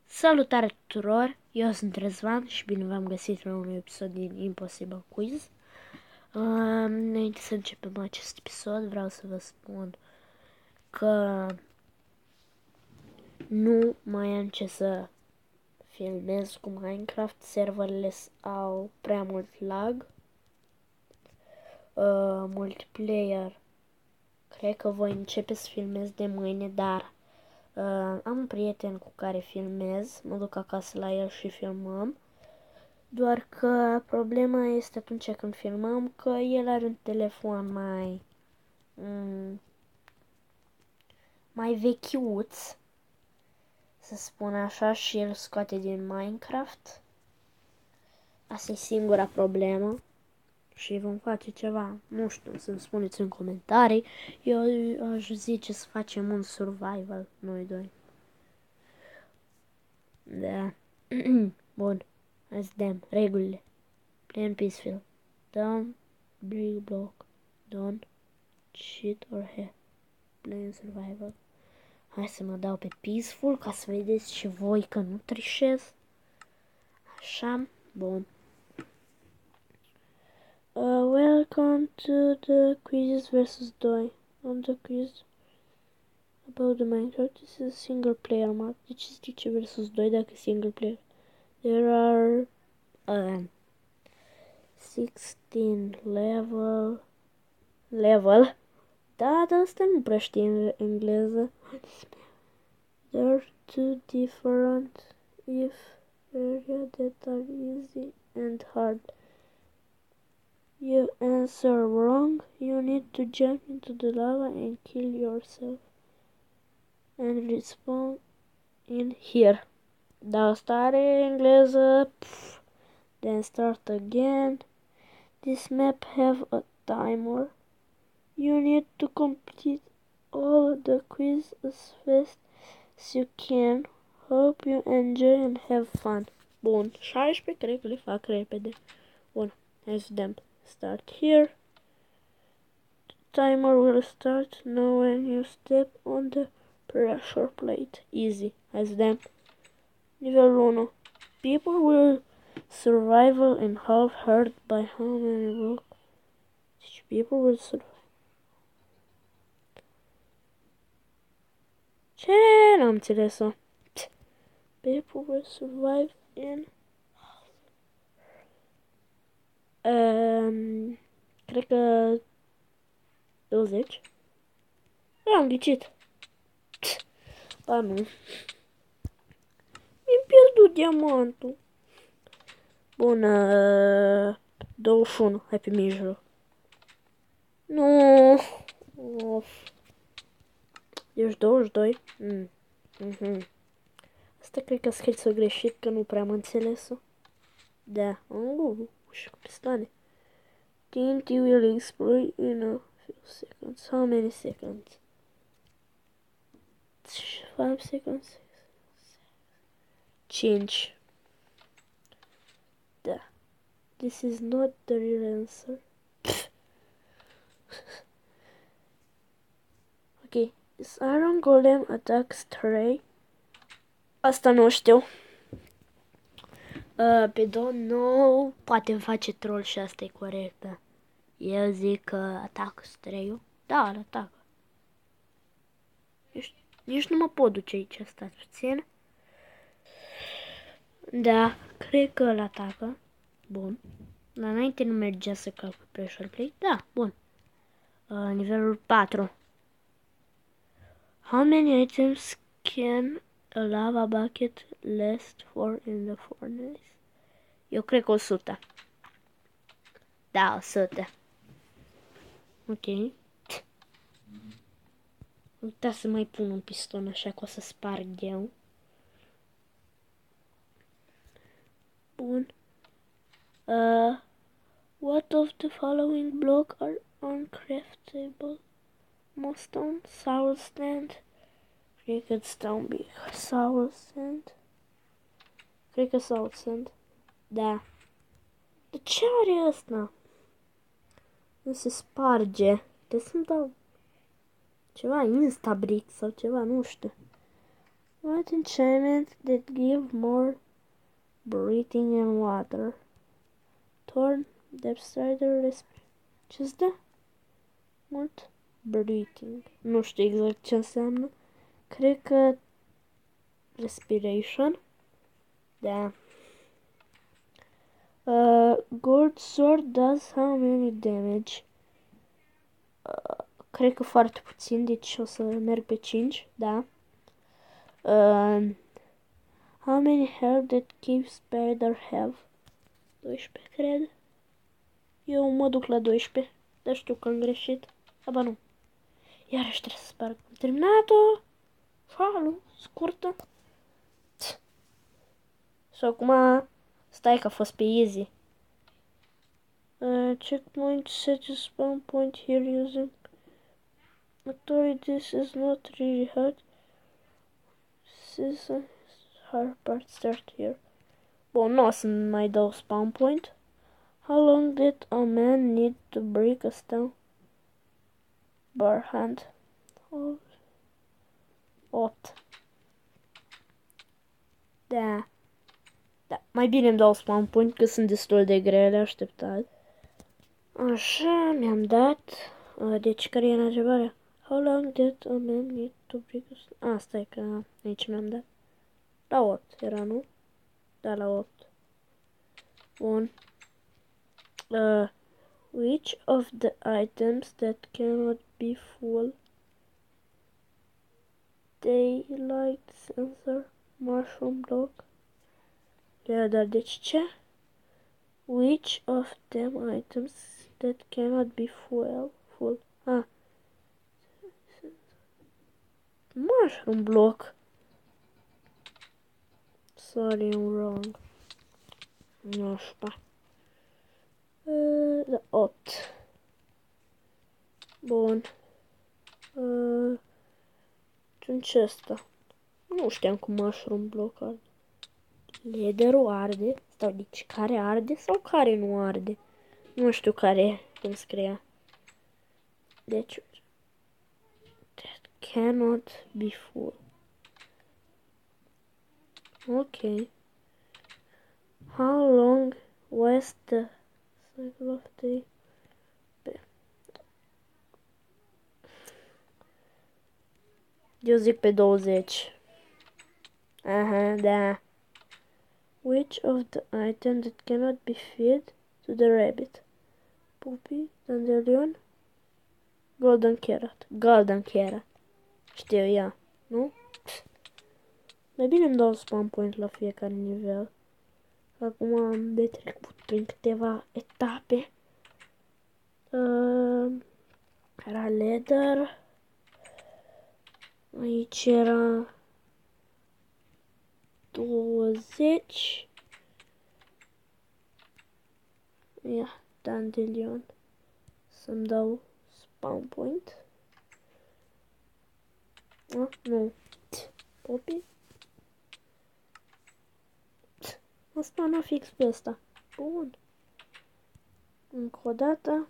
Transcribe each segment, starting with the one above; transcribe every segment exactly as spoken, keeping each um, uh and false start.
Salutare tuturor, eu sunt Răzvan și bine v-am găsit la un episod din Impossible Quiz. Uh, înainte să începem acest episod, vreau să vă spun că nu mai am ce să filmez cu Minecraft, serverele au prea mult lag. Uh, multiplayer, cred că voi începe să filmez de mâine, dar uh, am un prieten cu care filmez, mă duc acasă la el și filmăm. Doar că problema este atunci când filmăm că el are un telefon mai mm, mai vechiuț, să spun așa, și el scoate din Minecraft. Asta e singura problemă și vom face ceva, nu știu, să-mi spuneți în comentarii. Eu aș zice să facem un survival, noi doi. Da. Bun, hai să dăm regulile. Play in peaceful. Don't break block. Don't cheat or hack. Play in survival. Hai să mă dau pe peaceful ca să vedeți și voi că nu trișez. Așa, bun. Uh, welcome to the quizzes versus doi. On the quiz about the Minecraft, this is a single player map. De ce zice versus doi dacă e single player? There are uh, sixteen level level. Da, dar asta nu prea știe engleză. There are two different if area that are easy and hard. You answer wrong, you need to jump into the lava and kill yourself. And respawn in here. Da, asta are engleză. Pff. Then start again. This map have a timer. You need to complete all the quiz as fast as you can. Hope you enjoy and have fun. Bun, șaisprezece cred că le fac repede. Bun, hai să dăm. Start here. The timer will start now when you step on the pressure plate. Easy. Hai să dăm. Nivel unu. People will survive in half hurt by how many blocks? People will survive. Ce? N-am înțeles-o. People will survive in... Um, cred că... douăzeci? Am ghicit. Ba nu. Mi-am pierdut diamantul. Bun, uh, douăzeci și unu. Hai pe mijloc. Nu. Of. Ești douăzeci și doi? Mm. Mm-hmm. Asta cred că scris-o greșit, că nu prea am înțeles-o. Da. Oh, și cu pistoane. T N T will explode in a few seconds. How many seconds? five seconds. cinci. Da. This is not the real answer. Ok. Is Iron Golem attacks Stray? Asta nu știu. Uh, pe don't know, poate îmi face troll și asta e corectă. Eu zic că atacă Stray-ul. Da, îl atacă. Nici, nici nu mă pot duce aici, stați puțin. Da, cred că îl atacă. Bun. Dar înainte nu mergea să calcul pressure plate. Da, bun. Uh, nivelul patru. How many items can a lava bucket last for in the furnace? Eu cred că o sută. Da, o sută. Ok. Uita să mai pun un piston așa că o să sparg eu. Bun. Uh, what of the following block are uncraftable? Mossstone, sour sand. Cred că stone big. Sour sand. Cred că sour sand. Da. De ce are ăsta? Nu se sparge. Trebuie să-mi dau ceva instabrick sau ceva, nu știu. What enchantment that give more breathing and water? Thorn, Depth Strider, Respire. Ce-ți dă? Mult breathing. Nu știu exact ce înseamnă. Cred că respiration. Da. Uh, Gold Sword does how many damage? Uh, cred că foarte puțin, deci o să merg pe cinci, da. Uh, how many health that Cave Spider have? doisprezece, cred. Eu mă duc la doisprezece, dar știu că am greșit. Aba nu. Iarăși trebuie să sparg. Am terminat-o. Falu, scurtă. Și acum, stai că a fost pe easy. Uh, checkpoint, set a spawn point here using Actually, this is not really hard. This is a hard part start here. Bun, nu o să mai dau spawn point. How long did a man need to break a stone bar hand? opt. Da. Da, mai bine îmi dau spawn point, că sunt destul de grele, așteptat. Așa, mi-am dat. Deci, care e întrebarea? How long did a man need to break a stone? Ah, stai că aici mi-am dat. La opt era, nu? Da, la opt. Bun. Uh, which of the items that cannot be full? Daylight sensor, mushroom block. Yeah, dar deci ce? Which of them items that cannot be full? Full. Ah. Mushroom block. Sorry, I'm wrong. Nu știu. Uh, da, opt. Bun. Uh, ce ăsta? Nu știam cum mushroom block arde. Leather-ul arde? Sau deci care arde sau care nu arde? Nu știu care cum scria. Deci that cannot be full. Ok. How long was the cycle of day? Eu zic pe douăzeci. Aha, da. Which of the items that cannot be fed to the rabbit? Puppy, dandelion, golden carrot. Golden carrot. Știu, ia, nu? Mai bine îmi dau spawn point la fiecare nivel. Acum am de trecut prin câteva etape. Uh, era leather. Aici era douăzeci. Ia, dandelion. Să-mi dau spawn point. Ah, nu. Poppy. Am spawnat fix pe ăsta. Bun. Încă o dată.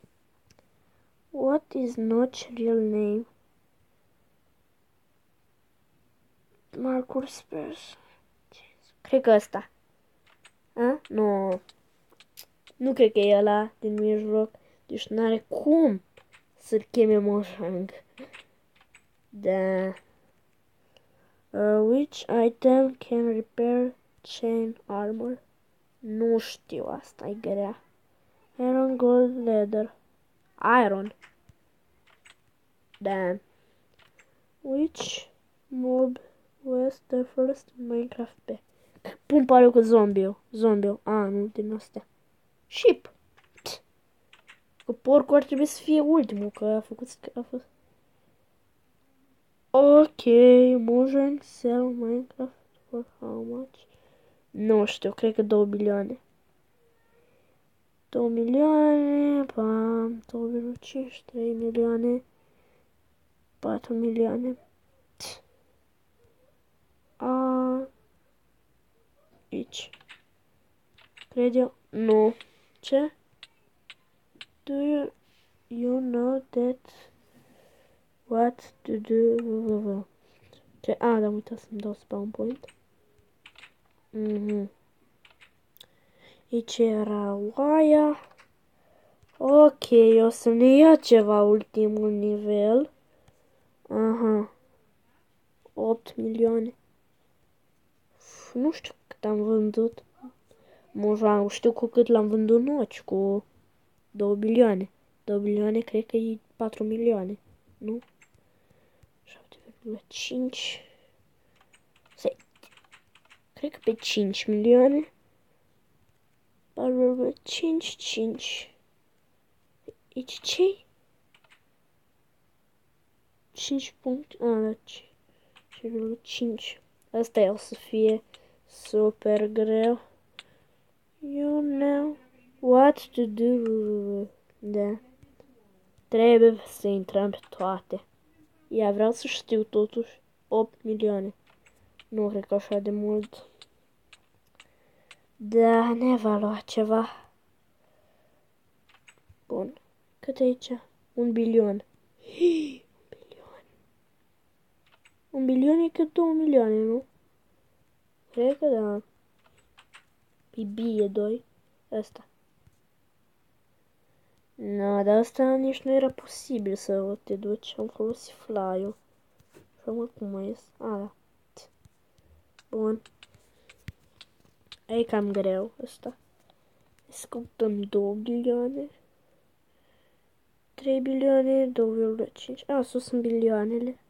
What is Notch real name? Marcus Spurs. Cred că ăsta. A? Nu. Nu cred că e ăla din mijloc. Deci n-are cum să-l cheme Mojang. Da. Uh, which item can repair chain armor? Nu știu, asta e grea. Iron, gold, leather. Iron. Da. Which mob was the first Minecraft pe? Pun pariu cu zombie-ul. Zombie-ul. A, nu, din astea. Sheep. Că porcul ar trebui să fie ultimul, că a făcut... A fost... Ok, Mojang sell Minecraft for how much? Nu știu, cred că două milioane. două milioane, pam, două virgulă cinci, trei milioane, patru milioane. A, aici. Cred eu. Nu. Ce? Do you, you know that what to do? Ce? A, da, uita să-mi dau spawn point. Mhm. Aici era oaia. Ok, o să ne ia ceva ultimul nivel. Aha. opt milioane. Nu știu cât am vândut. Moja, știu cu cât l-am vândut noci, cu două bilioane. două bilioane, cred că e patru milioane. Nu? șapte virgulă cinci. Cred că pe cinci milioane. patru virgulă cinci cinci. Aici ce-i? cinci puncte. A, da, cinci virgulă cinci. Asta e o să fie super greu. You know what to do. Da. Trebuie să intrăm pe toate. Ia, vreau să știu totuși. opt milioane. Nu cred că așa de mult. Da, ne va lua ceva. Bun. Cât e aici? Un bilion. Hii, un bilion. Un bilion e cât două milioane, nu? Cred că da. P B e doi. Asta. No, dar asta nici nu era posibil să te duci. Am folosit fly-ul. Și mă, cum mai ies? A, da. Bun. E cam greu ăsta. Scăptăm două bilioane. trei bilioane, doi virgulă cinci. A, sus sunt bilioanele.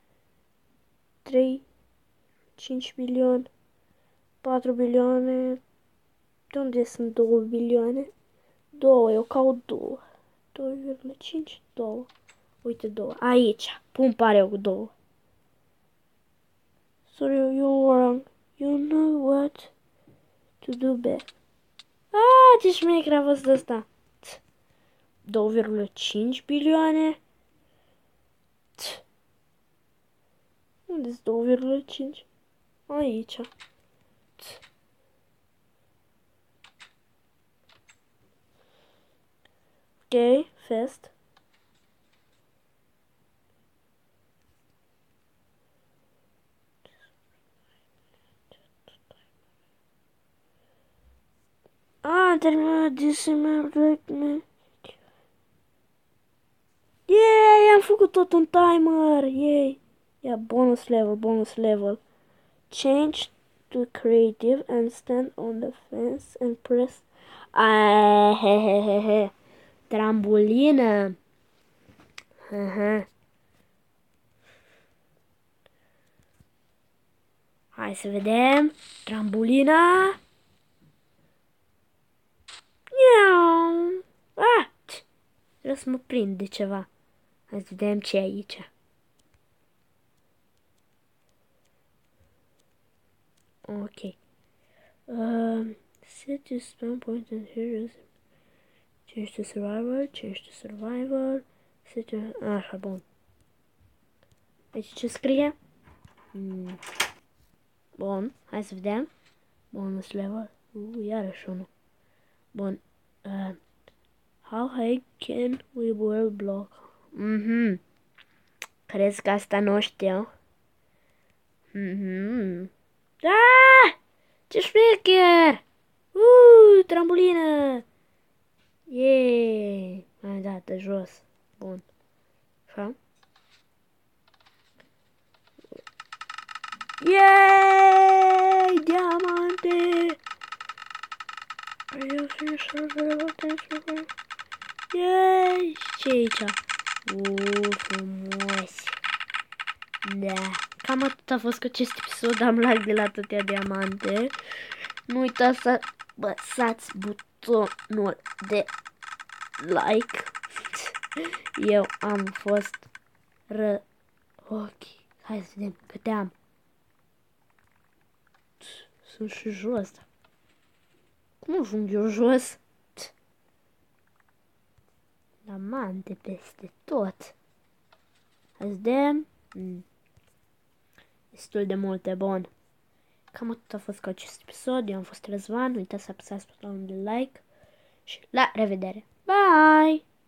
trei, cinci bilioane, patru bilioane. De unde sunt două bilioane? două, eu caut două. doi virgulă cinci, două. Uite două. Aici. Pun pare cu două. Sorry, you're wrong. You know what to do best. Ah, ce șmecher a fost ăsta. doi virgulă cinci bilioane. Unde-s doi virgulă cinci? Aici. Ok, fest. Ah, am terminat de semer. Yay, am făcut tot un timer. Yay. Ia, bonus level, bonus level. Change to creative and stand on the fence and press. Ah, he he he he. Trambulină. Aha. Hai să vedem. Trambulina. Miau. Ah! Trebuie să mă prind de ceva. Hai să vedem ce e aici. Ok. Um, set your spawn point and heroes. Change to survival. Change to survival. Set your... Așa, bun. Aici ce scrie? Mm. Bun. Hai să vedem. Bonus level. Uh, iarăși unul. Bun. Uh, how high can we build block? Mhm. Crezi că asta nu știu? Mhm. Da! Ce șmecher! Uh, trambulină! Yeee! Mai dat de jos. Bun. Așa. Yeee! Diamante! Yeee! Ce aici? Uuu, frumos! Da. Cam atât a fost cu acest episod. Am lag de la atâtea diamante. Nu uitați să apăsați butonul de like. Eu am fost ră... Ok. Hai să vedem câte am. Sunt și jos. Cum ajung eu jos? Diamante peste tot. Hai să vedem. Mm. Destul de multe, bun. Cam atât a fost cu acest episod. Eu am fost Răzvan. Nu uitați să apăsați butonul de like. Și la revedere. Bye!